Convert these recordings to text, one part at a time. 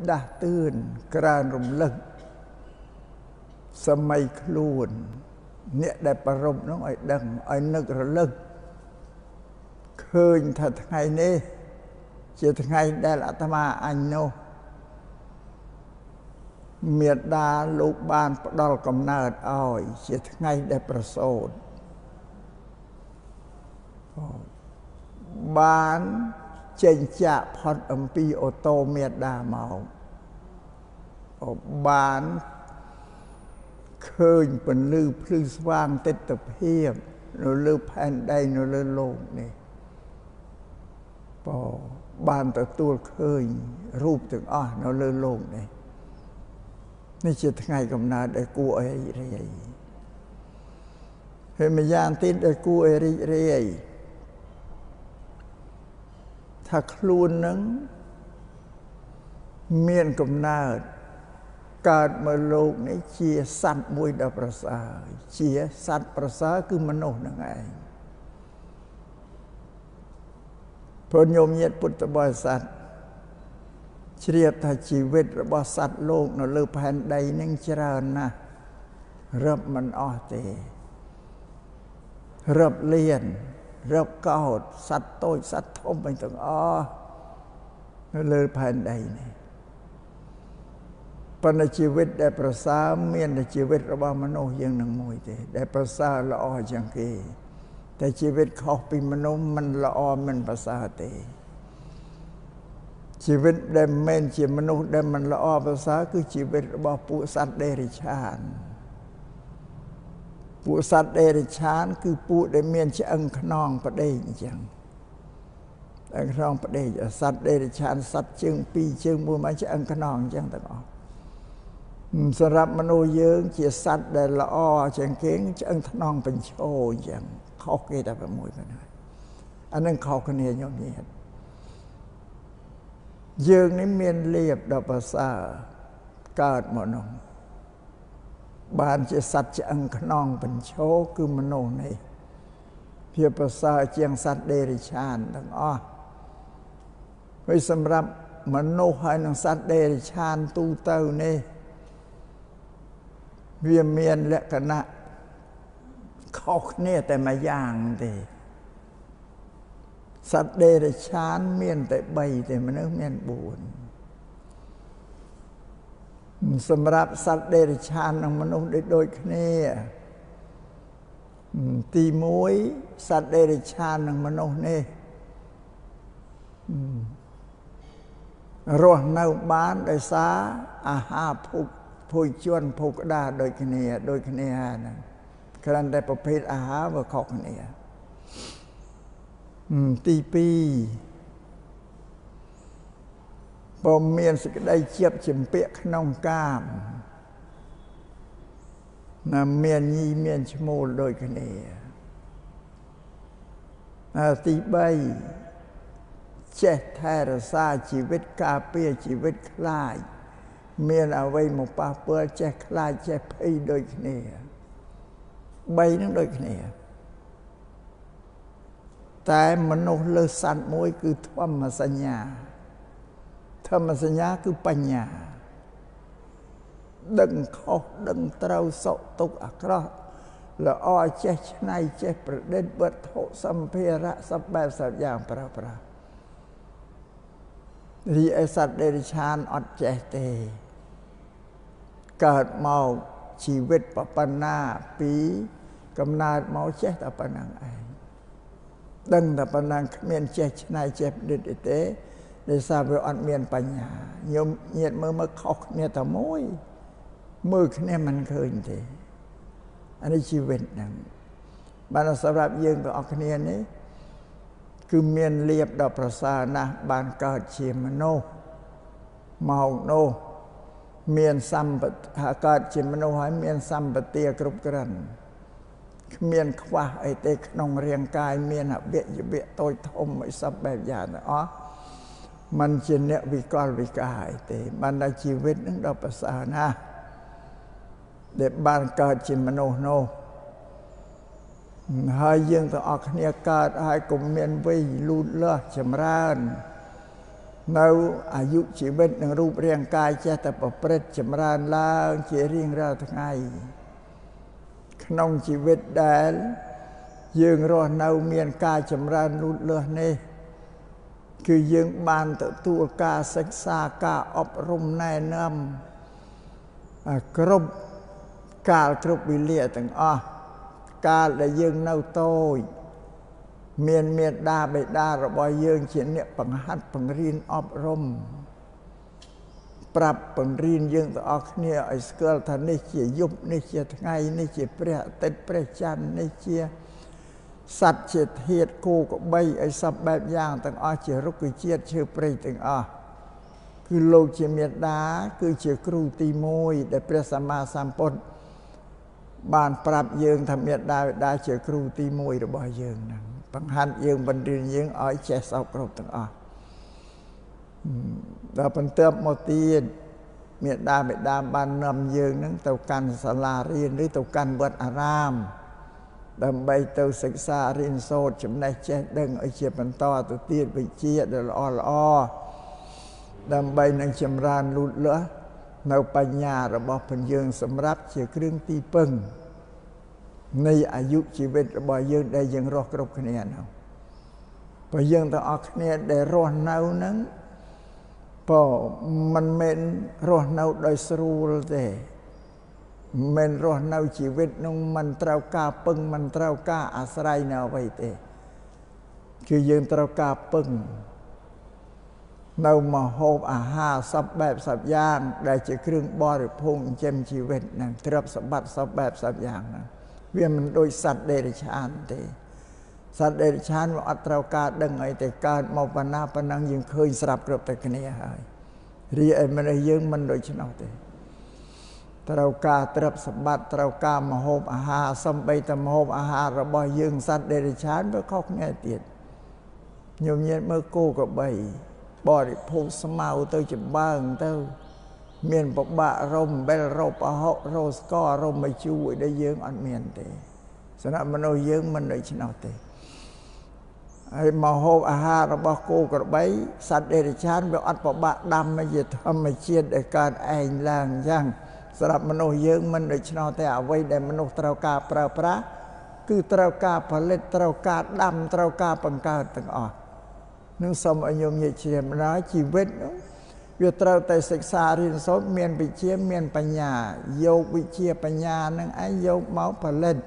đãตื่นกรานรมลึกสมัยครูนเนี่ยได้ประรมน้องไอ้ดังไอ้นึกระลึกเคยถ้าไงนี่จะไงได้ละธรรมาอันโนเมียดาลูกบ้านดอลกำเนิดอ้อยจะไงได้ประโสดบ้านเจนจะพอดอัมพีโอโตเมียดาเมาบ้านเคยเป็นลือพลื้สว่างเต็ดตะเพียบโนลือแผ่นใดโนลือโลกนี่พอบ้านตัวตัวเคยรูปถึงโนลือโลกนี่นี่จะไงกำนาได้กูไอ้เรียเห็นไม่ยานติดได้กูไอ้เรียถ้าครูนึงเมียนกำนาเกิดมาโลกนี้เชียสัตว์มวยดาประสาเชียสัตว์ประสาคือมนุษย์นั่นเองพระโยมเยตพุทธบริษัทเชียบถ้าชีวิตระบสัตว์โลกนั่นเลือแผ่นใดนั่งเจริญนะรับมันอ้อเตรับเลียนรับเก่าสัตว์โตสัตว์ทมไปถึงนั่นเลือแผ่นใดนี่ปนชีวิตได้ประสาเมียนในชีวิตระบามโนยังนังมวยเตได้ประสาละอจังกีแต่ชีวิตเขาเป็นมนุษย์มันละอมันประสาเตชีวิตได้เมนชีมนุษย์ได้มันละอประสาคือชีวิตระบาปุสัตเดริชานปุสัตเดริชานคือปุได้เมียนจะอังขนองประเดี๋ยจังอังขนองประเดี๋ยสัตเดริชานสัตจึงปีจึงบุมาจะอังขนองจังต่างออกสำหรับมนุษย์ยืงเจียสัตว์ได้ละอ้อเชียงเก่งจะอังทนองเป็นโชอย่างเขาเกตแบบมวยกันเลยอันนั้นเขาคนนี้ยอมเนียดยืงนี้เมียนเรียบดอกภาษาเกิดหมดนองบานเจียสัตว์จะอังทนองเป็นโชคือมนุษย์นี่เพียภาษาเจียงสัตว์เดริชานทั้งอ้อไว้สำหรับมนุษย์ให้นังสัตว์เดริชานตูเต้านี่เวียเมียนและคณะเขาเนี่ยแต่มาย่างเตสัตว์เดรัจฉานเมียนแต่ใบแต่มนุษย์เมียนบุญสำหรับสัตว์เดรัจฉานของมนุษย์โดยเนี่ยตีมวยสัตว์เดรัจฉานของมนุษย์นี่รวมในบ้านได้สาอาหารผู้ชวนผู้กระดาโดยคเนียนะครั้นได้ประเภทอาหารว่าขอกคเนียตีปีปมเมียนสิกได้เชียบฉิมเปียขนองกามนะเมียนยีเมียนชโมลโดยคเนียตีใบเจ็ดแทรซาชีวิตกาเปียชีวิตคลายเมียนเอาไว้หมกปาเปื้อแจกลายแจกไพ่โดยเนี่ยใบนั้นโดยเนี่ยแต่มนุษย์เลือสันมวยคือธรรมสัญญาคือปัญญาดึงเขาดึงเต้าโสตุกอักระละอ้อแจกในแจกประเด็นเบิดโถสัมเพระสับแบบสับอย่างประรีไอสัตว์เดริชานอดแจเตเกิดเมาชีวิตปปันนาปีกำนาดเมาเจตปนังไอดังตปนังเมียนเจชนายเจ็บเด็ดเตได้ทราบว่าอันเมียนปัญญาโยมเงียดมือมาขอกเนี่ยตะมวยมือเนี่ยมันเคยเตอันนี้ชีวิตนั่งบรรสำหรับยืนกับออกเนี่ยนี้คือเมียนเรียบดอกประสานะบานเกิดเชียมโนเมาโนเมียนซ้ำหาเกิดเชียมโนให้เมียนซ้ำปเตียกรุบกรันเมียนขวาไอเตะนองเรียงกายเมียนเบียโตยทมไอซับแบบยานมันเจเนวิกรวิกายเตบรรดาชีวิตนึงดอกประสานะเด็บบานเกิดเชียมโนโนให้ยังต้องออกเนี่ยการให้กลุ่มเมียนวิลูเลือชมรานនៅអាយុជីវិតនិងរូបរាងកាយចេះតែប្រព្រឹត្តចម្រើនឡើងជារៀងរាល់ថ្ងៃក្នុងជីវិតដែលយើងរស់នៅមានការចម្រើនលូតលាស់នេះគឺយើងបានទទួលការសិក្សាការអប់រំណែនាំគ្រប់កាលគ្រប់វេលាទាំងអស់កាលដែលយើងនៅតូចមានមេត្តាបិតារបស់យើងជាអ្នកបង្ហាត់បង្រៀនអប់រំប្រាប់បង្រៀនយើងទាំងអស់គ្នាឲ្យស្គាល់ថានេះជាយប់នេះជាថ្ងៃនេះជាព្រះអាទិត្យព្រះច័ន្ទនេះជាសត្វជាធាតុគោក្របីឲ្យសពបែបយ៉ាងទាំងអស់ជារុក្ខជាតិឈើព្រៃទាំងអស់គឺលោកជាមេត្តាគឺជាគ្រូទី1ដែលព្រះសម្មាសម្ពុទ្ធបានប្រាប់យើងថាមេត្តាបិតាជាគ្រូទី1របស់យើងហ្នឹងបង្ហាត់យើងបណ្ឌិតយើងឲ្យចេះសោកគ្រប់ទាំងអស់ដល់បន្ទាប់មកទៀតមេត្តាបិតាបាននាំយើងហ្នឹងទៅកាន់សាលារៀនឬទៅកាន់វត្តអារាមដើម្បីទៅសិក្សារៀនសូត្រចំណេះចេះដឹងឲ្យជាបន្តទៅទៀតវិជ្ជាដែលល្អដើម្បីនឹងចម្រើនលូតលាស់នៅបញ្ញារបស់ព្រះយើងសម្រាប់ជាគ្រឿងទីពឹងនៃអាយុជីវិតរបស់យើងដែលយើងរស់គ្រប់គ្នាហ្នឹងព្រោះយើងទាំងអស់គ្នាដែលរស់នៅហ្នឹងមិនមែនរស់នៅដោយស្រួលទេមិនរស់នៅជីវិតនោះមិនត្រូវការពឹងមិនត្រូវការអាស្រ័យនៅអ្វីទេគឺយើងត្រូវការពឹងនៅមហូបអាហារសពបែបសពយ៉ាងដែលជាគ្រឿងបរិភោគចិញ្ចឹមជីវិតហ្នឹងទ្រព្យសម្បត្តិសពបែបសពយ៉ាងហ្នឹងវាមិនដូចសត្វដេរឆានទេសត្វដេរឆានវាអត់ត្រូវការដឹងអីតែកើតមកប៉ុណ្ណាប៉ុណ្ណឹងយើងឃើញស្រាប់គ្រប់តែគ្នាហើយរីឯមនុស្សយើងមិនដូច្នោះទេត្រូវការទ្រព្យសម្បត្តិត្រូវការមហូបអាហារសំបីតែមហូបអាហាររបស់យើងសត្វដេរឆានវាខុសគ្នាទៀតញោមញាតមើលគោក្របីបរិភោគស្មៅទៅចំបើងទៅមានពិបាករំបិលរោប្រហុករោស្កររំមជូរដែលយើងអត់មានទេសម្រាប់មនុស្សយើងមិនដូច្នោះទេហើយមហូបអាហាររបស់គោក្របីសត្វដេរឆានវាអត់ពិបាកដាំជាធម្មជាតិដែលកើតឯងឡើងអញ្ចឹងសម្រាប់មនុស្សយើងមិនដូច្នោះទេអ្វីដែលមនុស្សត្រូវការប្រើប្រាស់គឺត្រូវការផលិតត្រូវការដាំត្រូវការបង្កើតទាំងអស់នឹងសូមឲ្យញោមញាតិជ្រាបណាជីវិតនោះវាត្រូវតែសិក្សារៀនសូត្រមានវិជ្ជាមានបញ្ញាយកវិជ្ជាបញ្ញានឹងឯងយកមកផលិត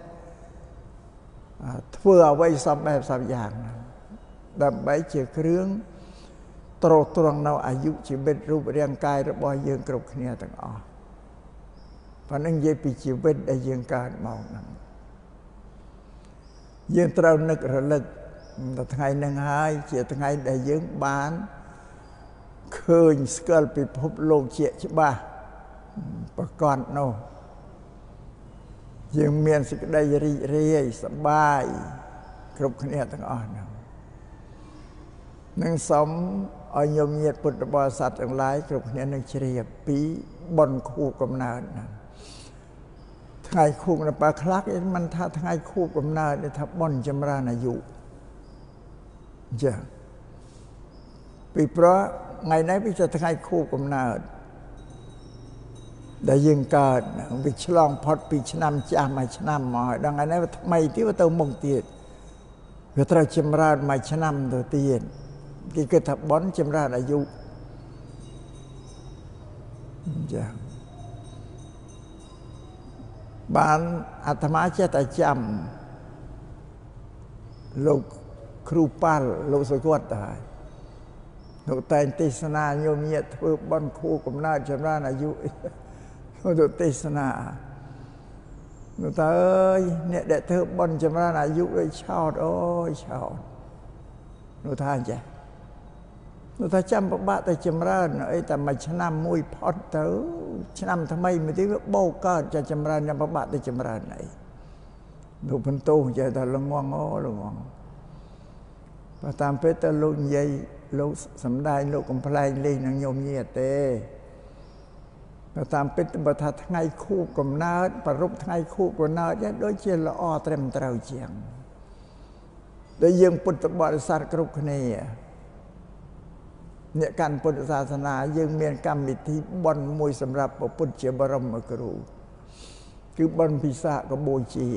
ធ្វើអ្វីសពបែបសពយ៉ាងដើម្បីជាគ្រឿងទ្រទ្រង់នៅអាយុជីវិតរូបរាងកាយរបស់យើងគ្រប់គ្នាទាំងអស់ប៉ុណ្ណឹងនិយាយពីជីវិតដែលយើងកើតមកហ្នឹងយើងត្រូវនឹករលឹកដល់ថ្ងៃហ្នឹងហើយជាថ្ងៃដែលយើងបានឃើញស្គាល់ពិភពលោកជាច្បាស់ប្រកបនោះយើងមានសេចក្តីរីករាយសប្បាយគ្រប់គ្នាទាំងអស់ហ្នឹងនឹងសូមឲ្យញោមញាតិពុទ្ធបរិស័ទទាំងឡាយគ្រប់គ្នានឹងជ្រាបពីបុណ្យខួបកំណើតហ្នឹងថ្ងៃខួបនៅប៉ាខ្លះគេមិនថាថ្ងៃខួបកំណើតទេថាបុណ្យចម្រើនអាយុចា៎ពីព្រោះថ្ងៃនេះវាជាថ្ងៃខួបកំណើតដែលយើងកើតវាឆ្លងផុតពីឆ្នាំចាស់មួយឆ្នាំមកហើយដល់ថ្ងៃនេះវាថ្មីទៀតវាទៅមុខទៀតវាត្រូវចម្រើនមួយឆ្នាំទៅទៀតគេគិតថាបុណ្យចម្រើនអាយុចា៎បានអាត្មាចេះតែចាំលោកគ្រូប៉ាល់លោកសុគតដែរលោកតែងទេសនាញោមញាតិធ្វើបុណ្យខួបកំណើតចម្រើនអាយុលោកទេសនានោះតើអើយអ្នកដែលធ្វើបុណ្យចម្រើនអាយុដូចឆោតអូយឆោតនោះថាអញ្ចឹងនោះថាចាំពិបាកតែចម្រើនអីតែមួយឆ្នាំមួយផុតទៅឆ្នាំថ្មីមួយទៀតវាបោកកើតចាចម្រើនចាំពិបាកតែចម្រើនអីលោកបន្ទោសចេះតែល្ងងអូល្ងងបើតាមពេលទៅលោកនិយាយលោកសំដែងលោកកំ pl ែងលេងនឹងញោមញាតិទេបើតាមពេលបើថាថ្ងៃខួបកំណើតប្រពថ្ងៃខួបកំណើតដូចជាល្អត្រឹមត្រូវជាងដែលយើងពុទ្ធបរិស័ទគ្រប់គ្នាអ្នកកាន់ពុទ្ធសាសនាយើងមានកម្មវិធីបុណ្យមួយសម្រាប់ព្រះពុទ្ធជាបរមគ្រូគឺបុណ្យពិសាខបូជា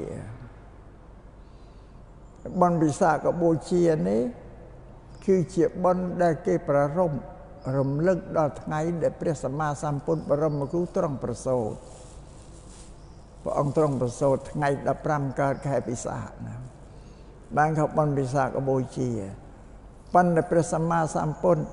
បុណ្យពិសាខបូជានេះគឺជាបុណ្យដែលគេប្រារព្ធរំលឹកដល់ថ្ងៃដែលព្រះសម្មាសម្ពុទ្ធបរមគ្រូទ្រង់ប្រសូតព្រះអង្គទ្រង់ប្រសូតថ្ងៃ15កើតខែពិសាខណាបានខបុណ្យពិសាខបូជាប៉ុន្តែព្រះសម្មាសម្ពុទ្ធ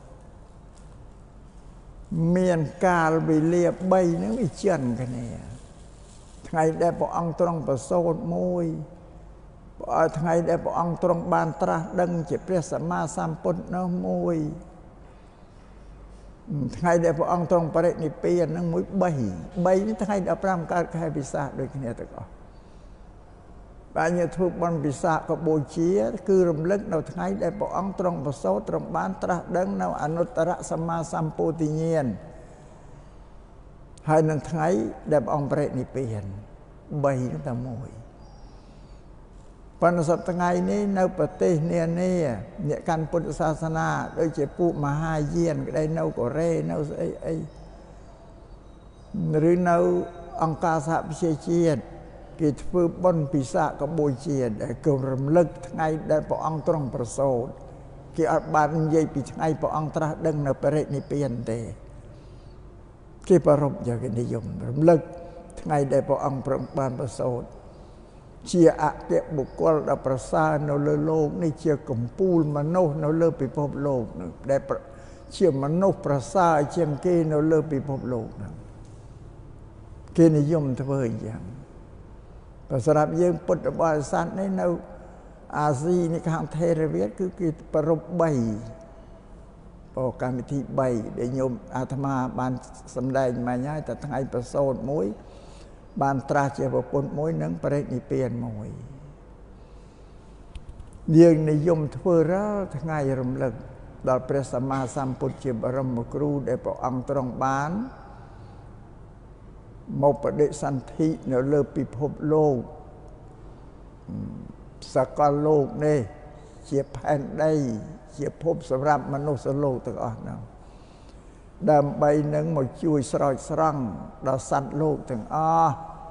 មានកាលវេលា3ហ្នឹងវាជិនគ្នាថ្ងៃដែលព្រះអង្គទ្រង់ប្រសូតមួយថ្ងៃដែលព្រះអង្គទ្រង់បានត្រាស់ដឹងជាព្រះសម្មាសម្ពុទ្ធនោះមួយថ្ងៃដែលព្រះអង្គទ្រង់បរិនិព្វានហ្នឹងមួយ3នេះថ្ងៃ15កើតខែពិសាខដូចគ្នាទាំងអស់បានយកធ្វើបុណ្យពិសាខបូជាគឺរំលឹកនៅថ្ងៃដែលព្រះអង្គទ្រង់ប្រសូតទ្រង់បានត្រាស់ដឹងនៅអនុត្តរសម្មាសម្ពោធិញ្ញាណហើយនឹងថ្ងៃដែលព្រះអង្គបរិនិព្វាន3តែមួយប៉ុន្តែសប្តាហ៍ថ្ងៃនេះនៅប្រទេសនានាអ្នកកាន់ពុទ្ធសាសនាដូចជាពួកមហាយានក្តីនៅកូរ៉េនៅស្អីឬនៅអង្គការសហប្រជាជាតិគេធ្វើបុណ្យពិសាខបូជាដែលគេរំលឹកថ្ងៃដែលព្រះអង្គទ្រង់ប្រសូតគេអត់បាននិយាយពីថ្ងៃព្រះអង្គត្រាស់ដឹងនៅបរិនិព្វានទេគេប្រារព្ធយ៉ាងគេនិយមរំលឹកថ្ងៃដែលព្រះអង្គបានប្រសូតជាអគ្គបុគ្គលដ៏ប្រសើរនៅលើโลกនេះជាកម្ពូលមនុស្សនៅលើពិភពលោកនោះដែលជាមនុស្សប្រសើរជាងគេនៅលើពិភពលោកនោះគេនិយមធ្វើអញ្ចឹងបើសម្រាប់យើងពុទ្ធបរិស័ទនេះនៅអាស៊ីនេះខាងថេរវាទគឺគេប្ររព3កម្មវិធី3ដែលញោមអាត្មាបានសម្ដែងមិញហើយតែថ្ងៃប្រសូតមួយបានត្រាស់ជាប្រពន្ធមួយនិងបរិនិព្វានមួយយើងនិយមធ្វើរាល់ថ្ងៃរំលឹកដល់ព្រះសម្មាសម្ពុទ្ធជាបរមគ្រូដែលព្រះអង្គទ្រង់បានមកបដិសន្ធិនៅលើពិភពលោកសកលលោកនេះជាផែនដីជាភពសម្រាប់មនុស្សលោកទាំងអស់ហ្នឹងដើម្បីនឹងមកជួយស្រោចស្រង់ដល់សត្វលោកទាំងអស់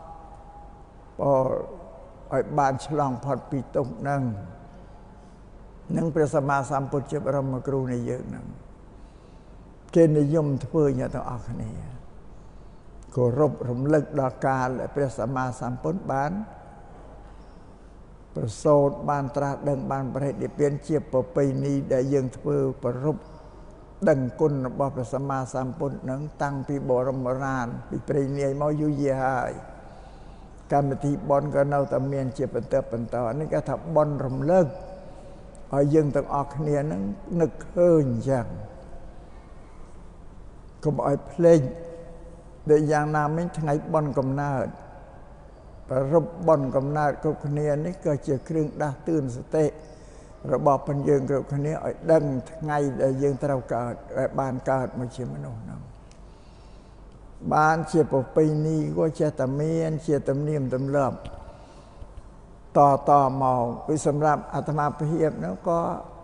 ឲ្យបានឆ្លងផុតពីទុក្ខហ្នឹងនឹងព្រះសម្មាសម្ពុទ្ធជាបរមគ្រូនៃយើងហ្នឹងគេនិយមធ្វើយ៉ាងទាំងអស់គ្នាគោរពរំលឹកដល់កាលដែលព្រះសម្មាសម្ពុទ្ធបានប្រសូតបានត្រាស់ដឹងបានបរិនិព្វានជាប្រពៃណីដែលយើងធ្វើប្ររពដឹងគុណរបស់ព្រះសម្មាសម្ពុទ្ធនឹងតាំងពីបរមរានពីព្រេងនាយមកយូរយារហើយកម្មវិធីបុណ្យក៏នៅតែមានជាបន្តនេះគេថាបុណ្យរំលឹកឲ្យយើងទាំងអស់គ្នានឹងនឹកឃើញចឹងកុំឲ្យភ្លេចដូចយ៉ាងណាមិញថ្ងៃបុណ្យកំណើតប្ររពបុណ្យកំណើតគ្រប់គ្នានេះក៏ជាគ្រឿងដាស់តឿនសតិរបស់ពលយើងគ្រប់គ្នាឲ្យដឹងថ្ងៃដែលយើងត្រូវកើតឲ្យបានកើតមកជាមនុស្សហ្នឹងបានជាប្រពៃណីក៏ចេះតែមានជាទំនៀមទម្លាប់តមកពីសម្រាប់អាត្មាភាពនោះក៏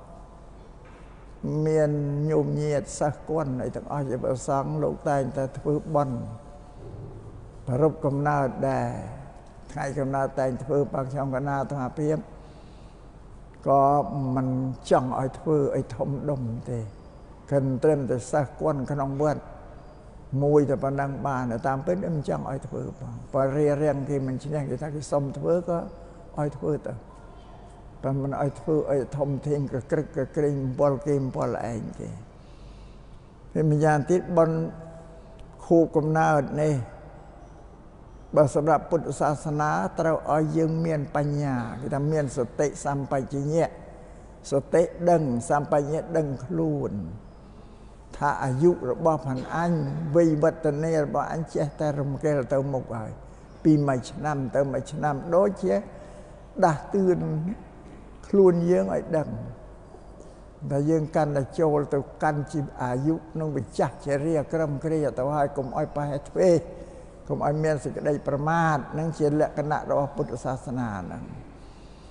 មានញោមញាតិសិស្សគន់ឲ្យទាំងអស់ជាព្រះសង្ឃលោកតែងតែធ្វើបុណ្យប្ររពកំណើតដែរថ្ងៃកំណើតតែងធ្វើបើខ្ញុំកណាអាត្មាភាពក៏មិនចង់ឲ្យធ្វើឲ្យធំដុំទេគិនត្រឹមតែសិស្សគន់ក្នុងវត្តមួយតែប៉ុណ្ណឹងបានតាមពិតមិនចង់ឲ្យធ្វើបងបើរៀងគេមិនឈ្នះគេថាគេសុំធ្វើក៏ឲ្យធ្វើទៅតែមិនឲ្យធ្វើឲ្យធំធេងក្រឹកក្រែងអំពល់គេអំពល់ឯងទេពេលម្យ៉ាងទៀតបនខួបកំណើតនេះបើសម្រាប់ពុទ្ធសាសនាត្រូវឲ្យយើងមានបញ្ញាគេថាមានសតិសម្បជញ្ញៈសតិដឹងសម្បជញ្ញៈដឹងខ្លួនថាអាយុរបស់ផាន់អញវ័យវឌ្ឍនារបស់អញចេះតែរំកិលទៅមុខហើយពីមួយឆ្នាំទៅមួយឆ្នាំដូចជាដាស់តឿនខ្លួនយើងឲ្យដឹងតែយើងកាន់តែចូលទៅកាន់ជីវអាយុនឹងវិចាស់ជារាក្រំគ្រាទៅហើយកុំឲ្យប្រហែសធ្វេសកុំឲ្យមានសេចក្តីប្រមាទនឹងជាលក្ខណៈរបស់ពុទ្ធសាសនាហ្នឹង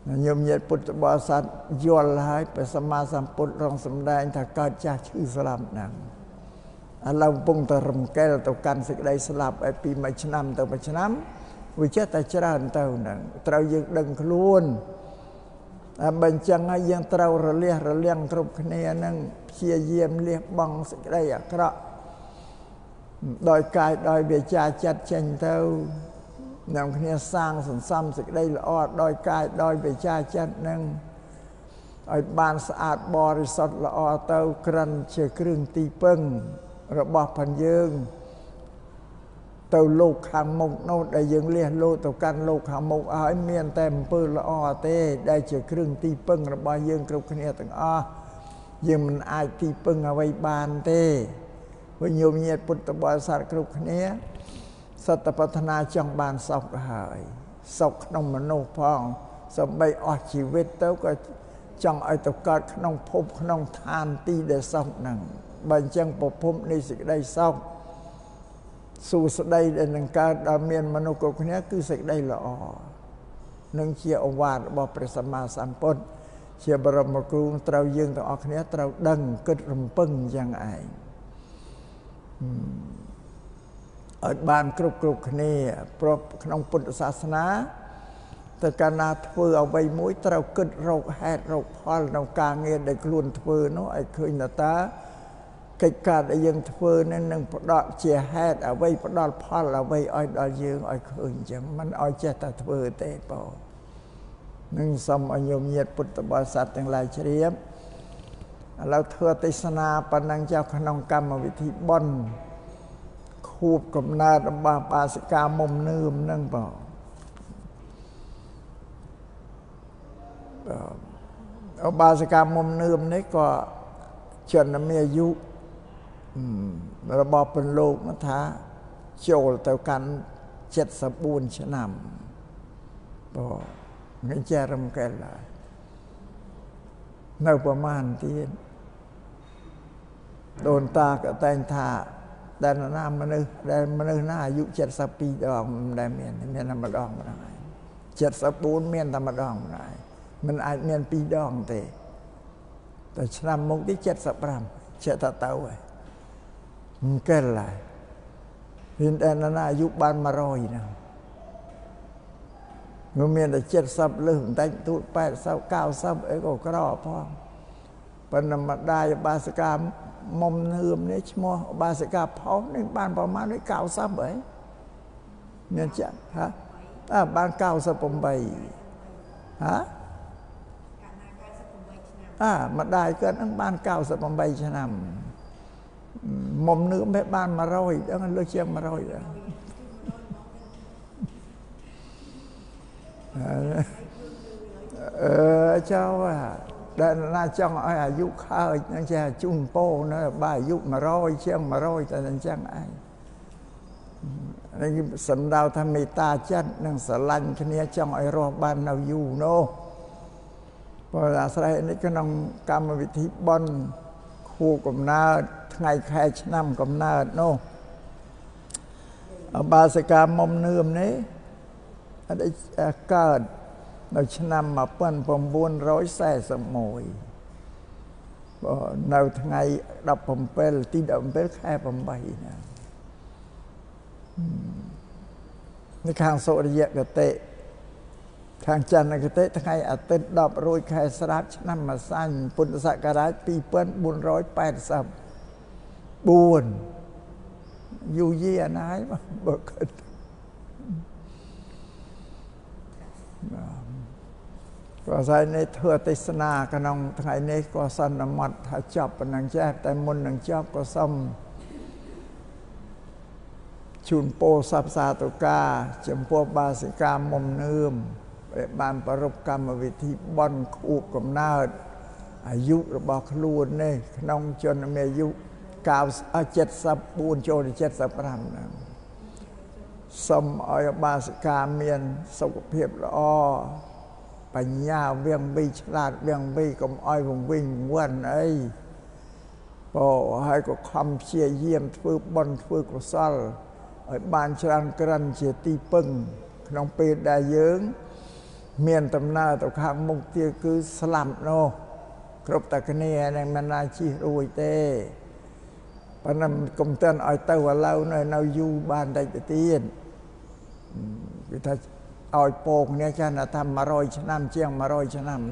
โยมเย็ดพุทธบริษัทยอลให้ไปสมาสัมพุทธรองสำแดงถ้าเกิดจากชื่อสลับนั่งเราปุ่งตรมแก้วตกันสิกได้สลับไอปีไม่ชนะตัวไม่ชนะวิจิตรจราอันเต่านั่งเรายังดึงขลุ่นบัญจังยังเราระเลียงกรุบคะแนนนั่งเชียเยี่ยมเรียบบังสิกได้อะกระโดยกายโดยเบียจาจัดเช่นเท่านำคะแนนสร้างสันซ้ำสิกได้ละอดโดยกายโดยเบียจาจัดนั่งไอ้บานสะอาดบริสุทธิ์ละอเต้ากรันเชื่อครึ่งตีปึ้งระบอบพันยืงเต้าลูกขางมุกโน้ตได้ยังเลี้ยลูกเต้ากันลูกขางมุกไอ้เมียนเต็มปืนละอเต้ได้เชื่อครึ่งตีปึ้งระบอบยืงกรุบคะแนนต่างยังมันอายตีปึ้งเอาไว้บานเต้วิญญาณเงียพุทธบริษัทกรุบคะแนนสัตปัฒนาจังบานศกหายศกนมมโนพองสมัยออกชีวิตเต้าก็จังไอตกาดขนมพบขนมทานตีได้ศกนั่งบัญจังปภพในสิกได้ศกสู่สได้ในหนังการดามีนมโนกคนนี้คือสิกได้ละอหนึ่งเชียอวาดบอกประสมาสัมปนเชียบรมครูเต้ายืงต่อออกนี้เต้าดังกึศรำปึ้งยังไงบ้านกรุบๆนี่เพราะขนมพุทธศาสนาแต่การนาทเวเอาใบมุ้ยเราเกิดโรคแหดโรคพอลเรากางเงินได้กลุ่นทเวเนาะไอ้เคยนาตากิจการได้ยังทเวนั่นหนึ่งปลอดเจียแหดเอาไว้ปลอดพอลเอาไว้อ้อยดอยยืงอ้อยเคยจังมันอ้อยเจตทเวเตะปอหนึ่งสมอโยมเยตพุทธบริษัททั้งหลายเฉียบเราเธอติสนาปนังเจ้าขนมกรรมวิธีบ่อนคูบกับนาดบาปาสกามมนืมนั่งเปล่าเอาบาสกามมนืมนี่ก็เชิญน้ำเมียยุระบอบเป็นโลกมัทะโจลแต่กัน7 ชนำบอกเงินแจรำแก่ละในประมาณที่โดนตากแต่งท่าแต่หน้ามนุษย์แต่มนุษย์หน้าอายุ70 ปีดองได้เมียนธรรมดองมาได้70 เมียนธรรมดองมาได้มันอาจเมียนปีดองแต่ชนะมุกที่70 เตาไว้มันเกิดอะไรเห็นแต่หน้าอายุบ้านมา100นะเมื่อเมียนแต่70 ลืมแต่งตูด80 90ก็กรอบพ่อปนมาได้บาสกามมเนือมเนี่ยชั่วโมงบาสกาเผาในบ้านประมาณ90เนี่ยจ้ะฮะบ้าน90 ปมใบฮะมาได้ก็ทั้งบ้าน90 ปมใบชนะมมเนือมให้บ้านมา100แล้วเลือกเชียงมา100แล้วเจ้าว่าได้น่าจังอายุข้านั่นจะจุ่มโป้นะบ่ายยุมา100เชียงมา100แต่นั่นจังไอ้นี่สันดาวธรรมิตาจัดนั่งสลันคเนียจังไอ้รอบ้านเราอยู่โน่พออาศัยนี่ก็น้องกรรมวิธีบอนคู่กับนาไงแค่ชนำกับนาโน่บาสกามมเนื่อมนี้ได้เกิดเราชนะมาเปิ้นผม400 แส่สมอยในทั้งไงดับผมเป็นที่ดับผมเป็นแค่ผมใบนะในข้างโซเดียกเตะข้างจันทร์กเตะทั้งไงอัตต์ดับโรยแค่สลัดชนะมาสั้นปุณศักราชปีเปิ้น480อยู่เยี่ยนายมาเบิกก็ใส่ในเถื่อติสนาขนมทั้งไงนี้ก็สันมัดถ้าจับเป็นนังแจ๊แต่มนนังจับก็ซ้ำชุนโปสับสาตุกาจำพวกบาสิกามมเนื่อมบานประรบกรรมวิธีบอนคูกกับนาดอายุระบอกขลุ่นนี่ขนมจนมีอายุ70 โจน70 นะสมอยบาสิกาเมียนสุขเพียบละปัญญาเวียงบีฉลาดเวียงบีกับอ้อยวงวิ่งวันไอ้พอให้ก็คำเชี่ยเยี่ยมฟื้นบนฟื้นกุศลไอ้บ้านชรันกรันเฉียตีปึ้งขนมปีได้เยื้อง miền tầm na tàu khang mục tiêu cứ slam nô cướp ta cái này này mình là chi rồi tê bạn làm công tên ở tàu vào lâu nơi nào du ban đại tiền người ta ở bồn này cha là tham mà rồi năm chiang mà rồi năm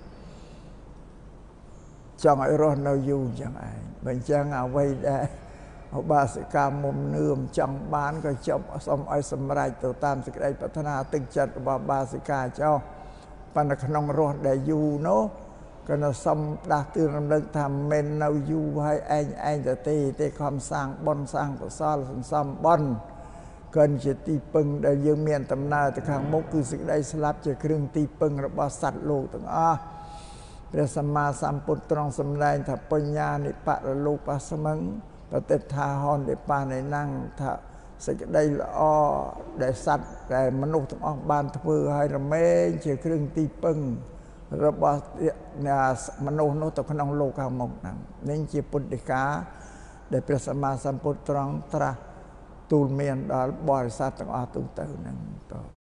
chẳng ai rồi nào du chẳng ai mình chẳng à vây đây họ ba sự cam mồm nườm chẳng bán cái chậm xong ai sầm rai từ tam sự đâyพัฒนาตึงจัดba sự ca cho bạn là không rồi để du nó cái nó xong đạt từ năm lần tham men nào du hay anhจะตีความสร้างบอนสร้างก็ซ้อซ้ำบอนเกินจะตีปึงได้ยืมเมียนตำนาแต่ข้างมุกคือสิ่งใดสลับจะเครื่องตีปึงระบาสัตว์โลกต่างพระสัมมาสัมพุทธตรองสำแดงถ้าปัญญาในปะโลกปัสมังปฏิทาหอนในป่าในนั่งถ้าสิ่งใดละอ้อได้สัตว์ได้มนุษย์ทั้งออกบานทพื่อให้เราไม่จะเครื่องตีปึงระบามนุษย์โนตขนองโลกามกนั่งนี่จีปุตติกาได้พระสัมมาสัมพุทธตรองตรัสตูลเมียนดอลบริษัทต่างๆตุ้งเต่านั่งต่อ